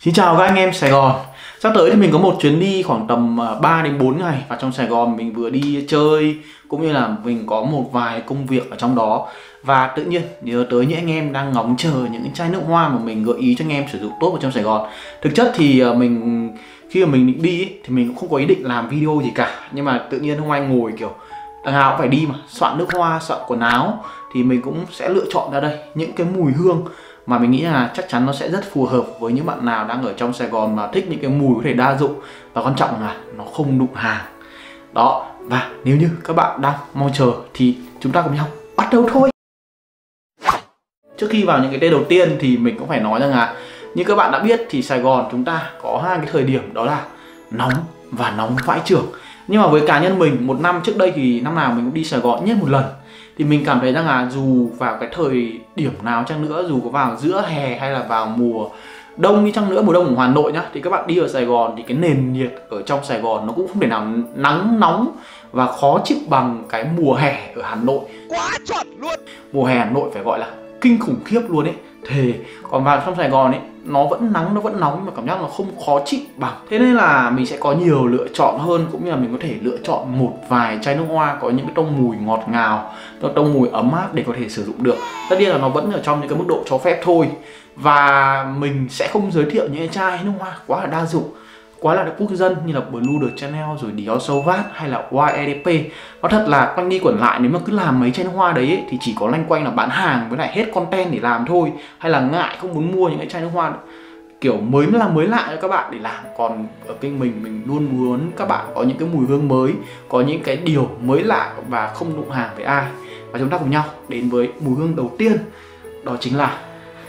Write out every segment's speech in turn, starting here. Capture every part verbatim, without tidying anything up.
Xin chào các anh em Sài Gòn. Sắp tới thì mình có một chuyến đi khoảng tầm ba đến bốn ngày vào trong Sài Gòn. Mình vừa đi chơi cũng như là mình có một vài công việc ở trong đó. Và tự nhiên nhớ tới những anh em đang ngóng chờ những chai nước hoa mà mình gợi ý cho anh em sử dụng tốt ở trong Sài Gòn. Thực chất thì mình khi mà mình định đi ấy, thì mình cũng không có ý định làm video gì cả. Nhưng mà tự nhiên hôm nay ngồi kiểu đằng nào cũng phải đi mà, soạn nước hoa, soạn quần áo, thì mình cũng sẽ lựa chọn ra đây những cái mùi hương mà mình nghĩ là chắc chắn nó sẽ rất phù hợp với những bạn nào đang ở trong Sài Gòn mà thích những cái mùi có thể đa dụng, và quan trọng là nó không đụng hàng đó. Và nếu như các bạn đang mong chờ thì chúng ta cùng nhau bắt đầu thôi. Trước khi vào những cái tên đầu tiên thì mình cũng phải nói rằng là như các bạn đã biết thì Sài Gòn chúng ta có hai cái thời điểm, đó là nóng và nóng vãi chưởng. Nhưng mà với cá nhân mình, một năm trước đây thì năm nào mình cũng đi Sài Gòn nhất một lần, thì mình cảm thấy rằng là dù vào cái thời điểm nào chăng nữa, dù có vào giữa hè hay là vào mùa đông đi chăng nữa, mùa đông ở Hà Nội nhá, thì các bạn đi ở Sài Gòn thì cái nền nhiệt ở trong Sài Gòn nó cũng không thể nào nắng nóng và khó chịu bằng cái mùa hè ở Hà Nội. Quá chuẩn luôn. Mùa hè Hà Nội phải gọi là kinh khủng khiếp luôn ấy. Thề. Còn vào trong Sài Gòn ấy, nó vẫn nắng, nó vẫn nóng, nhưng mà cảm giác nó không khó chịu bằng. Thế nên là mình sẽ có nhiều lựa chọn hơn, cũng như là mình có thể lựa chọn một vài chai nước hoa có những cái tông mùi ngọt ngào, tông mùi ấm áp để có thể sử dụng được. Tất nhiên là nó vẫn ở trong những cái mức độ cho phép thôi. Và mình sẽ không giới thiệu những cái chai nước hoa quá là đa dụng, quá là quốc dân như là Blue de Chanel, rồi Dior Sauvage hay là Y E D P. Nó thật là quanh đi quẩn lại, nếu mà cứ làm mấy chai nước hoa đấy ấy, thì chỉ có loanh quanh là bán hàng với lại hết content để làm thôi, hay là ngại không muốn mua những cái chai nước hoa kiểu mới là mới lạ cho các bạn để làm. Còn ở kênh mình, mình luôn muốn các bạn có những cái mùi hương mới, có những cái điều mới lạ và không đụng hàng với ai. Và chúng ta cùng nhau đến với mùi hương đầu tiên, đó chính là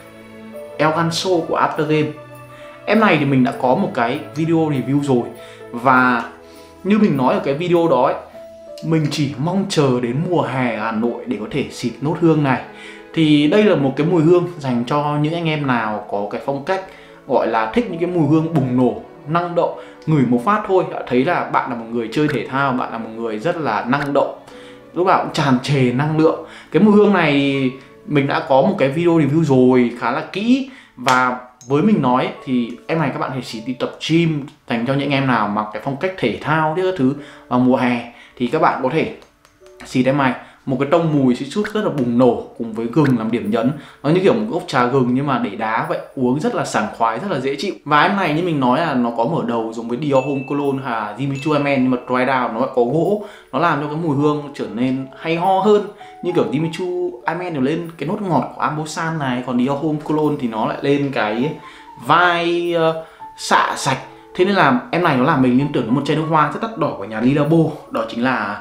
El Ganso của Aftergame. Em này thì mình đã có một cái video review rồi, và như mình nói ở cái video đó ấy, mình chỉ mong chờ đến mùa hè ở Hà Nội để có thể xịt nốt hương này. Thì đây là một cái mùi hương dành cho những anh em nào có cái phong cách gọi là thích những cái mùi hương bùng nổ, năng động, ngửi một phát thôi đã thấy là bạn là một người chơi thể thao, bạn là một người rất là năng động, lúc nào cũng tràn trề năng lượng. Cái mùi hương này mình đã có một cái video review rồi, khá là kỹ, và với mình nói thì em này các bạn hãy chỉ đi tập gym, dành cho những em nào mặc cái phong cách thể thao các thứ vào mùa hè thì các bạn có thể xịt em này. Một cái tông mùi xịt chút rất là bùng nổ cùng với gừng làm điểm nhấn, nó như kiểu một cốc trà gừng nhưng mà để đá vậy, uống rất là sảng khoái, rất là dễ chịu. Và em này như mình nói là nó có mở đầu giống với Dior Homme Cologne hay là Jimmy Choo Men, nhưng mà dry down nó lại có gỗ, nó làm cho cái mùi hương trở nên hay ho hơn. Như kiểu Jimmy Choo Men đều lên cái nốt ngọt của Ambosan này, còn Dior Homme Cologne thì nó lại lên cái vai uh, xạ sạch. Thế nên là em này nó làm mình liên tưởng đến một chai nước hoa rất đắt đỏ của nhà Lilabo, đó chính là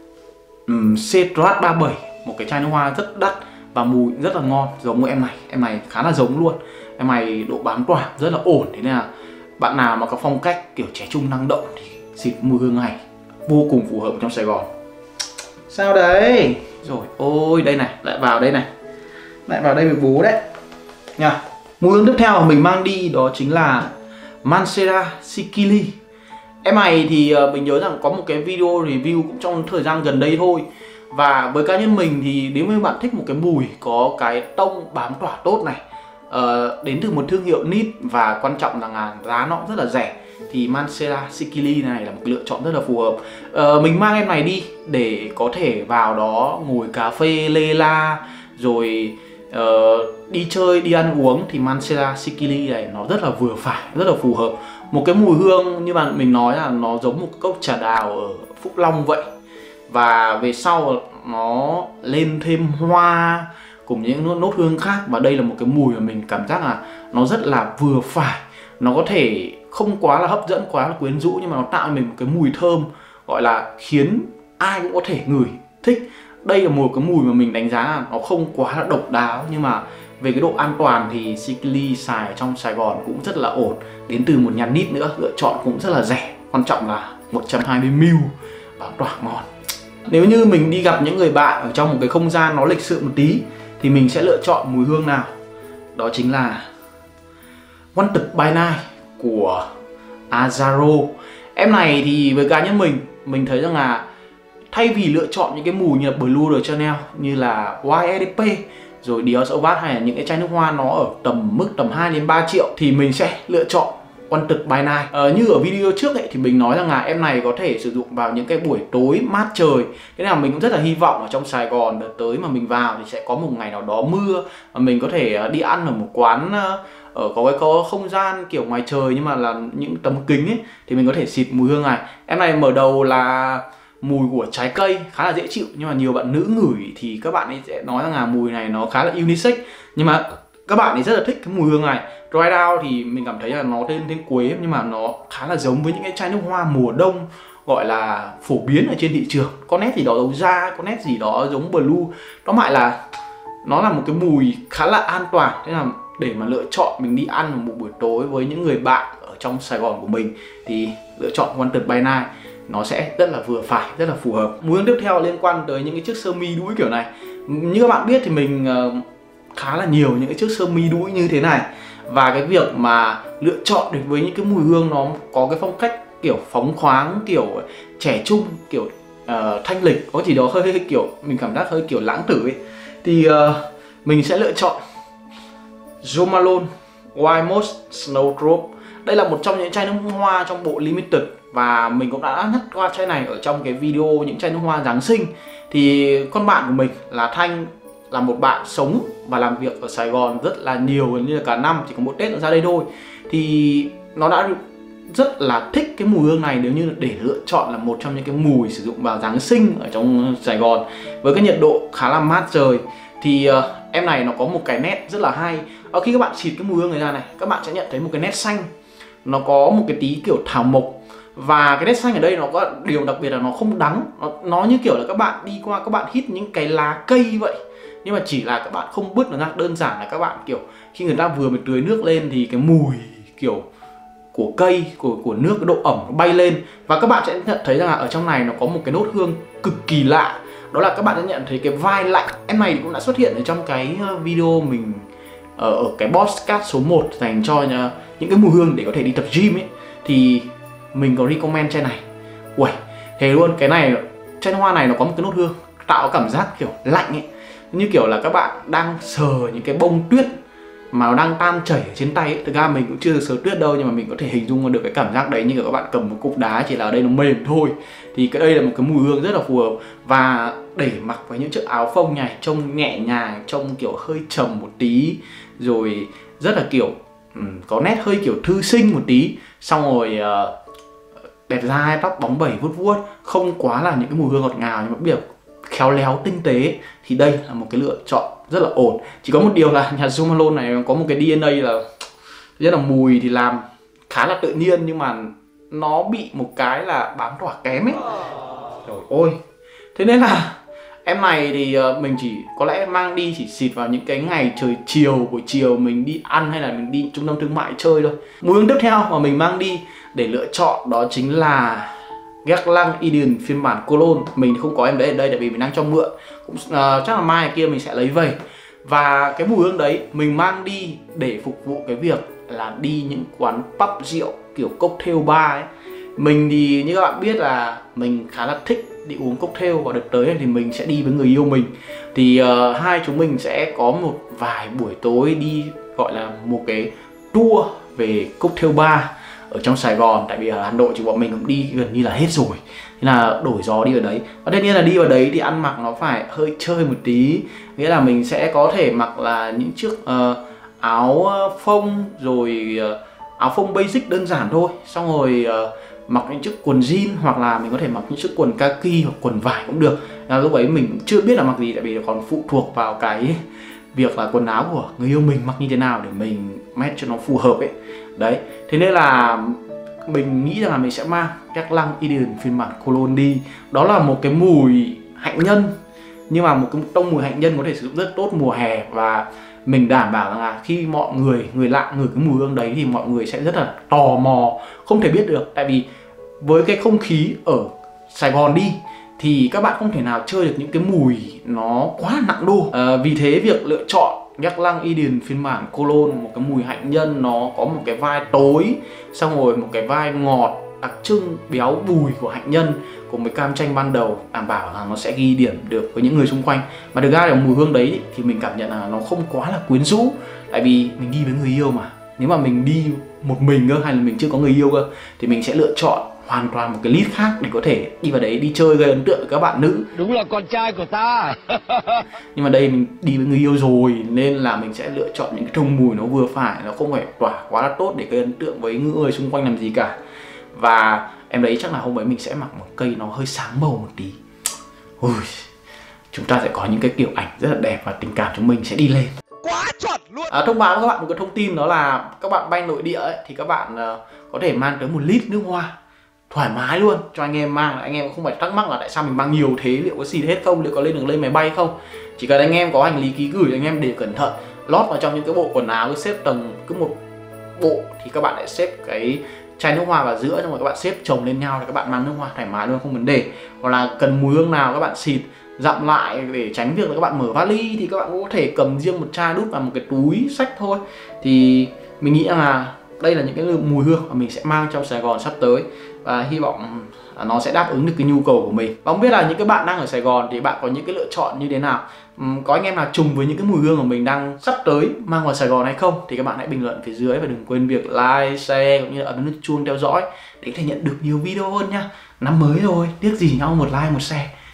um, Cedrat ba mươi bảy, một cái chai nước hoa rất đắt và mùi rất là ngon, giống với em này. Em này khá là giống luôn. Em này độ bám tỏa rất là ổn, thế nên là bạn nào mà có phong cách kiểu trẻ trung năng động thì xịt mùi hương này vô cùng phù hợp trong Sài Gòn. Sao đấy? Rồi, ôi đây này, lại vào đây này, lại vào đây với bố đấy nha. Mùi hương tiếp theo mà mình mang đi đó chính là Mancera Sikili. Em này thì mình nhớ rằng có một cái video review cũng trong thời gian gần đây thôi. Và với cá nhân mình thì nếu như bạn thích một cái mùi có cái tông bám tỏa tốt này, uh, đến từ một thương hiệu nít, và quan trọng là giá nó cũng rất là rẻ, thì Mancera Sikili này là một cái lựa chọn rất là phù hợp. Uh, mình mang em này đi để có thể vào đó ngồi cà phê lê la, rồi uh, đi chơi, đi ăn uống, thì Mancera Sikili này nó rất là vừa phải, rất là phù hợp. Một cái mùi hương như bạn mình nói là nó giống một cốc trà đào ở Phúc Long vậy, và về sau nó lên thêm hoa cùng những nốt hương khác. Và đây là một cái mùi mà mình cảm giác là nó rất là vừa phải, nó có thể không quá là hấp dẫn, quá là quyến rũ, nhưng mà nó tạo cho mình một cái mùi thơm gọi là khiến ai cũng có thể ngửi thích. Đây là một cái mùi mà mình đánh giá là nó không quá là độc đáo, nhưng mà về cái độ an toàn thì Sikili xài ở trong Sài Gòn cũng rất là ổn. Đến từ một nhà nít nữa, lựa chọn cũng rất là rẻ, quan trọng là một trăm hai mươi mi li lít, và tỏa ngon. Nếu như mình đi gặp những người bạn ở trong một cái không gian nó lịch sự một tí thì mình sẽ lựa chọn mùi hương nào? Đó chính là Wanted by Night của Azzaro. Em này thì với cá nhân mình, mình thấy rằng là thay vì lựa chọn những cái mùi như là Blue de Chanel, như là Y E D P, rồi Dior Sauvage hay là những cái chai nước hoa nó ở tầm mức tầm hai đến ba triệu thì mình sẽ lựa chọn Wanted by Night. Ờ, như ở video trước ấy thì mình nói rằng là em này có thể sử dụng vào những cái buổi tối mát trời. Cái nào mình cũng rất là hy vọng ở trong Sài Gòn đợt tới mà mình vào thì sẽ có một ngày nào đó mưa và mình có thể đi ăn ở một quán ở có cái có không gian kiểu ngoài trời nhưng mà là những tấm kính ấy thì mình có thể xịt mùi hương này. Em này mở đầu là mùi của trái cây khá là dễ chịu, nhưng mà nhiều bạn nữ ngửi thì các bạn ấy sẽ nói rằng là mùi này nó khá là unisex, nhưng mà các bạn ấy rất là thích cái mùi hương này. Dry Down thì mình cảm thấy là nó tên tên quế nhưng mà nó khá là giống với những cái chai nước hoa mùa đông gọi là phổ biến ở trên thị trường. Có nét gì đó giống da, có nét gì đó giống blue. Tóm lại là nó là một cái mùi khá là an toàn. Thế là để mà lựa chọn mình đi ăn một buổi tối với những người bạn ở trong Sài Gòn của mình thì lựa chọn Wanted by Night nó sẽ rất là vừa phải, rất là phù hợp. Mùi hương tiếp theo liên quan tới những cái chiếc sơ mi đũi kiểu này. Như các bạn biết thì mình khá là nhiều những cái chiếc sơ mi đũi như thế này, và cái việc mà lựa chọn được với những cái mùi hương nó có cái phong cách kiểu phóng khoáng, kiểu trẻ trung, kiểu uh, thanh lịch, có gì đó hơi, hơi kiểu mình cảm giác hơi kiểu lãng tử ấy, thì uh, mình sẽ lựa chọn Jo Malone White Moss Snowdrop. Đây là một trong những chai nước hoa trong bộ Limited và mình cũng đã nhắc qua chai này ở trong cái video những chai nước hoa Giáng sinh. Thì con bạn của mình là Thanh là một bạn sống và làm việc ở Sài Gòn rất là nhiều, gần như là cả năm, chỉ có một Tết nó ra đây thôi. Thì nó đã rất là thích cái mùi hương này nếu như để lựa chọn là một trong những cái mùi sử dụng vào Giáng sinh ở trong Sài Gòn với cái nhiệt độ khá là mát trời. Thì uh, em này nó có một cái nét rất là hay. Ở khi các bạn xịt cái mùi hương này ra này, các bạn sẽ nhận thấy một cái nét xanh, nó có một cái tí kiểu thảo mộc. Và cái nét xanh ở đây nó có điều đặc biệt là nó không đắng, nó, nó như kiểu là các bạn đi qua các bạn hít những cái lá cây vậy, nhưng mà chỉ là các bạn không bứt nó ra. Đơn giản là các bạn kiểu khi người ta vừa mới tưới nước lên thì cái mùi kiểu của cây, của của nước, cái độ ẩm nó bay lên, và các bạn sẽ nhận thấy rằng là ở trong này nó có một cái nốt hương cực kỳ lạ. Đó là các bạn sẽ nhận thấy cái vai lạnh. Em này cũng đã xuất hiện ở trong cái video mình ở, ở cái podcast số một dành cho những cái mùi hương để có thể đi tập gym ấy, thì mình có recommend chai này. Uầy, thế luôn, cái này chai hoa này nó có một cái nốt hương tạo cảm giác kiểu lạnh ấy, như kiểu là các bạn đang sờ những cái bông tuyết mà nó đang tan chảy ở trên tay ấy. Thực ra mình cũng chưa được sờ tuyết đâu, nhưng mà mình có thể hình dung được cái cảm giác đấy, như kiểu các bạn cầm một cục đá, chỉ là ở đây nó mềm thôi. Thì cái đây là một cái mùi hương rất là phù hợp, và để mặc với những chiếc áo phông này trông nhẹ nhàng, trông kiểu hơi trầm một tí, rồi rất là kiểu um, có nét hơi kiểu thư sinh một tí, xong rồi uh, đẹp dai, tóc bóng bẩy vuốt vuốt, không quá là những cái mùi hương ngọt ngào, nhưng mà biết khéo léo tinh tế, thì đây là một cái lựa chọn rất là ổn. Chỉ có một điều là nhà Jo Malone này có một cái đê en a là rất là mùi thì làm khá là tự nhiên, nhưng mà nó bị một cái là bám tỏa kém ấy. Trời ơi, thế nên là em này thì mình chỉ có lẽ mang đi chỉ xịt vào những cái ngày trời chiều, buổi chiều mình đi ăn hay là mình đi trung tâm thương mại chơi thôi. Mùi hương tiếp theo mà mình mang đi để lựa chọn đó chính là Guerlain Eden phiên bản Cologne. Mình thì không có em đấy ở đây tại vì mình đang cho mượn, cũng uh, chắc là mai kia mình sẽ lấy về. Và cái mùi hương đấy mình mang đi để phục vụ cái việc là đi những quán pub rượu kiểu cocktail bar ấy. Mình thì như các bạn biết là mình khá là thích đi uống cocktail, và đợt tới này thì mình sẽ đi với người yêu mình. Thì uh, hai chúng mình sẽ có một vài buổi tối đi gọi là một cái tour về cocktail bar ở trong Sài Gòn, tại vì ở Hà Nội thì bọn mình cũng đi gần như là hết rồi, thế là đổi gió đi ở đấy. Và tất nhiên là đi vào đấy thì ăn mặc nó phải hơi chơi một tí, nghĩa là mình sẽ có thể mặc là những chiếc uh, áo phông, rồi uh, áo phông basic đơn giản thôi, xong rồi uh, mặc những chiếc quần jean, hoặc là mình có thể mặc những chiếc quần kaki hoặc quần vải cũng được. Là lúc ấy mình chưa biết là mặc gì, tại vì còn phụ thuộc vào cái việc là quần áo của người yêu mình mặc như thế nào để mình match cho nó phù hợp ấy. Đấy, thế nên là mình nghĩ rằng là mình sẽ mang Guerlain Eden phiên bản Cologne đi. Đó là một cái mùi hạnh nhân, nhưng mà một cái tông mùi hạnh nhân có thể sử dụng rất tốt mùa hè, và mình đảm bảo rằng là khi mọi người người lạ ngửi cái mùi hương đấy thì mọi người sẽ rất là tò mò, không thể biết được. Tại vì với cái không khí ở Sài Gòn đi thì các bạn không thể nào chơi được những cái mùi nó quá nặng đô. À, vì thế việc lựa chọn Guerlain Eden phiên bản Cologne, một cái mùi hạnh nhân, nó có một cái vai tối, xong rồi một cái vai ngọt, đặc trưng béo bùi của hạnh nhân cùng với cam chanh ban đầu đảm bảo là nó sẽ ghi điểm được với những người xung quanh. Mà thực ra là mùi hương đấy thì mình cảm nhận là nó không quá là quyến rũ, tại vì mình đi với người yêu mà. Nếu mà mình đi một mình cơ hay là mình chưa có người yêu cơ thì mình sẽ lựa chọn hoàn toàn một cái list khác để có thể đi vào đấy đi chơi gây ấn tượng với các bạn nữ. Đúng là con trai của ta. Nhưng mà đây mình đi với người yêu rồi nên là mình sẽ lựa chọn những cái thông mùi nó vừa phải, nó không phải tỏa quá là tốt để gây ấn tượng với những người xung quanh làm gì cả. Và em đấy chắc là hôm ấy mình sẽ mặc một cây nó hơi sáng màu một tí. Ui, chúng ta sẽ có những cái kiểu ảnh rất là đẹp và tình cảm chúng mình sẽ đi lên. Quá chuẩn luôn. À, thông báo với các bạn một cái thông tin, đó là các bạn bay nội địa ấy, thì các bạn uh, có thể mang tới một lít nước hoa thoải mái luôn cho anh em mang. Anh em không phải thắc mắc là tại sao mình mang nhiều thế, liệu có xịt hết không, liệu có lên được lên máy bay không. Chỉ cần anh em có hành lý ký gửi, anh em để cẩn thận lót vào trong những cái bộ quần áo, cứ xếp tầng cứ một bộ thì các bạn lại xếp cái chai nước hoa vào giữa, xong rồi các bạn xếp chồng lên nhau thì các bạn mang nước hoa thoải mái luôn, không vấn đề. Hoặc là cần mùi hương nào các bạn xịt dặm lại để tránh việc là các bạn mở vali thì các bạn cũng có thể cầm riêng một chai đút vào một cái túi xách thôi. Thì mình nghĩ là đây là những cái mùi hương mà mình sẽ mang trong Sài Gòn sắp tới, và hy vọng nó sẽ đáp ứng được cái nhu cầu của mình. Và không biết là những cái bạn đang ở Sài Gòn thì bạn có những cái lựa chọn như thế nào, uhm, có anh em nào trùng với những cái mùi hương của mình đang sắp tới mang vào Sài Gòn hay không, thì các bạn hãy bình luận phía dưới và đừng quên việc like, share cũng như là ấn nút chuông theo dõi để có thể nhận được nhiều video hơn nha. Năm mới rồi, tiếc gì nhau một like một share.